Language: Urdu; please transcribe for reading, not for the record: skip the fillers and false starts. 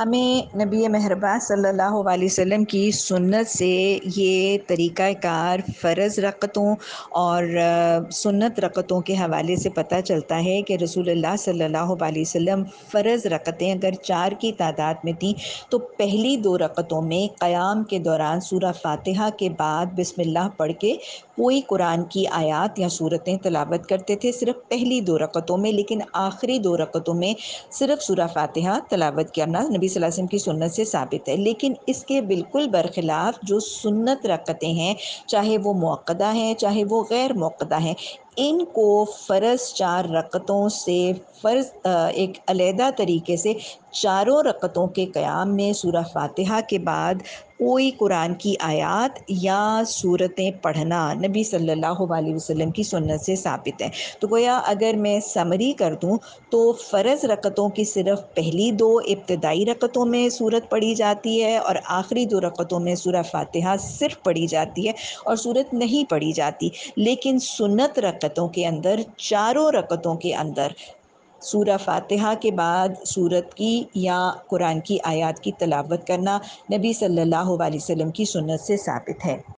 ہمیں نبی مہربان صلی اللہ علیہ وسلم کی سنت سے یہ طریقہ کار فرض رکعتوں اور سنت رکعتوں کے حوالے سے پتہ چلتا ہے کہ رسول اللہ صلی اللہ علیہ وسلم فرض رکعتیں اگر 4 کی تعداد میں تھیں تو پہلی 2 رکعتوں میں قیام کے دوران سورہ فاتحہ کے بعد بسم اللہ پڑھ کے کوئی قرآن کی آیات یا سورتیں تلاوت کرتے تھے، صرف پہلی 2 رکعتوں میں، لیکن آخری 2 رکعتوں میں صرف سورہ فاتحہ تلاوت کرنا نبی صلی اللہ علیہ وسلم کی سنت سے ثابت ہے۔ لیکن اس کے بالکل برخلاف جو سنت رکعتیں ہیں، چاہے وہ موقدہ ہیں چاہے وہ غیر موقدہ ہیں، ان کو فرض 4 رکعتوں سے ایک علیحدہ طریقے سے چاروں رکعتوں کے قیام میں سورہ فاتحہ کے بعد کوئی قرآن کی آیات یا سورتیں پڑھنا نبی صلی اللہ علیہ وسلم کی سنت سے ثابت ہے۔ تو گویا اگر میں سمری کر دوں تو فرض رکعتوں کی صرف پہلی 2 ابتدائی رکعتوں میں سورت پڑھی جاتی ہے اور آخری 2 رکعتوں میں سورہ فاتحہ صرف پڑھی جاتی ہے اور سورت نہیں پڑھی جاتی، لیکن سنت رکعتوں کے اندر چاروں رکعتوں کے اندر سورہ فاتحہ کے بعد سورت کی یا قرآن کی آیات کی تلاوت کرنا نبی صلی اللہ علیہ وسلم کی سنت سے ثابت ہے۔